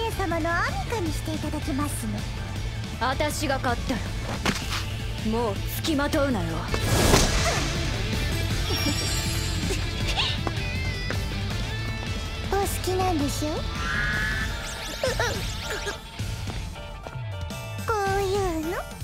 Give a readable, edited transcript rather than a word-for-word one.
ン様のアミカにしていただきますね。 私が勝ったらもう付きまとうなよ。 お好きなんでしょ。こういうの